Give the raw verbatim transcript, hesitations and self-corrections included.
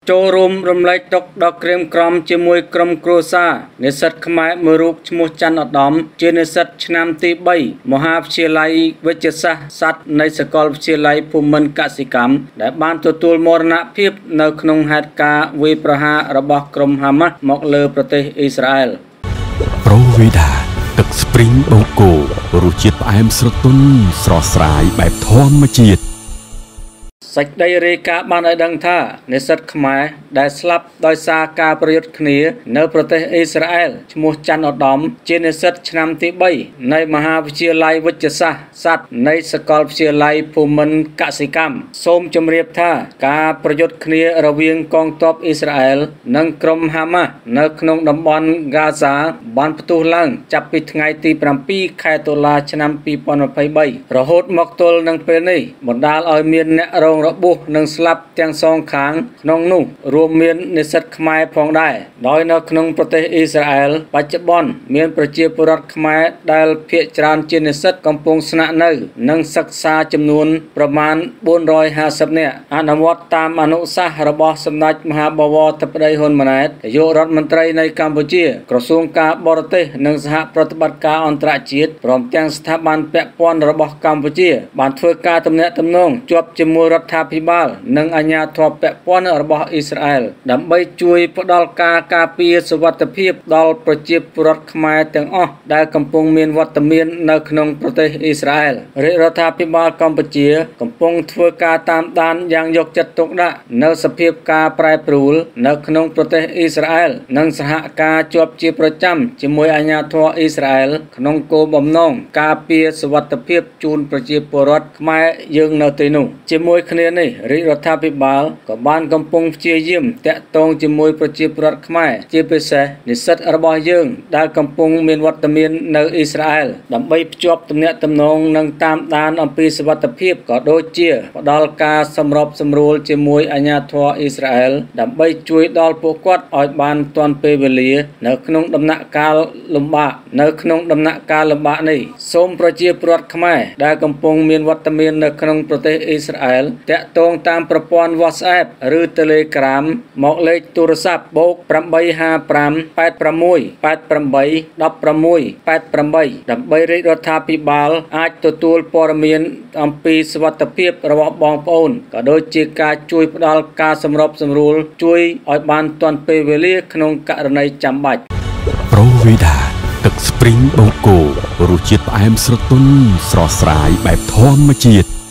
ចូលរួមរំលែកទុក្ខដល់ក្រៀមក្រំជាមួយក្រុមគ្រួសារនិស្សិតខ្មែរមួយរូបឈ្មោះច័ន្ទឧត្តមជានិស្សិតឆ្នាំទីបីមហាវិទ្យាល័យវិទ្យាសាស្ត្រសត្វនៃសាកលវិទ្យាល័យភូមិន្ទកសិកម្មដែលបានទទួលមរណភាពនៅក្នុងហេតុការណ៍វាយប្រហាររបស់ក្រុមហាម៉ាស់មកលើប្រទេសអ៊ីស្រាអែលប្រូវីដាទឹកស្ព្រីងបូកូរសជាតិផ្អែមស្រទន់ស្រស់ស្រាយបែបធម្មជាតិ សេចក្តីរាយការណ៍បានឲ្យដឹងថានិស្សិតខ្មែរដែលស្លាប់ដោយសារការប្រយុទ្ធគ្នានៅប្រទេសអ៊ីស្រាអែលឈ្មោះច័ន្ទឧត្តមជានិស្សិតឆ្នាំទីបីនៃមហាវិទ្យាល័យវិទ្យាសាស្ត្រសត្វនៃសាកលវិទ្យាល័យភូមិន្ទកសិកម្មសូមជម្រាបថាការប្រយុទ្ធគ្នារវាងកងទ័ពអ៊ីស្រាអែលនិងក្រុមហាម៉ាស់នៅក្នុងតំបន់ហ្គាហ្សាបានផ្ទុះឡើងចាប់ពីថ្ងៃទីប្រាំពីរខែតុលាឆ្នាំពីរពាន់ម្ភៃបីរហូតមកទល់នឹងពេលនេះបណ្ដាលឲ្យមានអ្នករងរបួសនិងស្លាប់ទាំងសងខាងក្នុងនោះរួមមាននិស្សិតខ្មែរផងដែរដោយនៅក្នុងប្រទេសអ៊ីស្រាអែលបច្ចុប្បន្នមានប្រជាពលរដ្ឋខ្មែរដែលភាគច្រើនជានិស្សិតកំពុងស្នាក់នៅនិងសិក្សាចំនួនប្រមាណបួនរយហាសិបនាក់អនុវត្តតាមអនុសាសន៍របស់សម្ដេចមហាបវរធិបតីហ៊ុនម៉ាណែតនាយករដ្ឋមន្ត្រីនៃកម្ពុជាក្រសួងការបរទេសនិងសហប្រតិបត្តិការអន្តរជាតិព្រមទាំងស្ថាប័នពាក់ព័ន្ធរបស់កម្ពុជាបានធ្វើការទំនាក់ទំនងជាប់ជាមួយរដ្ឋាភិបាលនិងអាជ្ញាធរពាក់ព័ន្ធរបស់អ៊ីស្រាអែលដើម្បីជួយផ្ដល់ការការពារសុវត្ថិភាពដល់ប្រជាពលរដ្ឋខ្មែរទាំងអស់ដែលកំពុងមានវត្តមាននៅក្នុងប្រទេសអ៊ីស្រាអែលរាជរដ្ឋាភិបាលកម្ពុជាកំពុងធ្វើការតាមដានយ៉ាងយកចិត្តទុកដាក់នៅសភាពការប្រែប្រួលនៅក្នុងប្រទេសអ៊ីស្រាអែលនិងសហការជាប់ជាប្រចាំជាមួយអាជ្ញាធរអ៊ីស្រាអែលក្នុងគោលបំណងការពារសុវត្ថិភាពជូនប្រជាពលរដ្ឋខ្មែរយើងនៅទីនោះជាមួយគ្នានេះរាជរដ្ឋាភិបាលក៏បានកំពុងព្យាយាមតាក់ទងជាមួយប្រជាពលរដ្ឋខ្មែរជាពិសេសនិស្សិតរបស់យើងដែលកំពុងមានវត្តមាននៅអ៊ីស្រាអែលដើម្បីភ្ជាប់ទំនាក់ទំនងនិងតាមដានអំពីសុវត្ថិភាពក៏ដូចជាផ្ដល់ការសម្របសម្រួលជាមួយអាជ្ញាធរអ៊ីស្រាអែលដើម្បីជួយដល់ពួកគាត់ឲ្យបានទាន់ពេលវេលានៅក្នុងដំណាក់កាលលំបាកនៅក្នុងដំណាក់កាលលំបាកនេះសូមប្រជាពលរដ្ឋខ្មែរដែលកំពុងមានវត្តមាននៅក្នុងប្រទេសអ៊ីស្រាអែលតាក់ទងតាមប្រព័ន្ធ WhatsApp ឬ Telegram មកលេខទូរស័ព្ទបូកប្រាំបីហាប្រាំ ប៉ែតប្រាំមួយ ប៉ែតប្រាំបី ដប់ប្រាំមួយ ប៉ែតប្រាំបីដើម្បីរាជរដ្ឋាភិបាលអាចទទួលព័ត៌មានអំពីសុវត្ថិភាពរបស់បងប្អូនក៏ដូចជាការជួយផ្ដល់ការសម្របសម្រួលជួយឲ្យបានទាន់ពេលវេលាក្នុងករណីចាំបាច់ ប្រូវីដាទឹកស្ព្រីងបូកូរសជាតិផ្អែមស្រទន់ស្រស់ស្រាយបែបធម្មជាតិ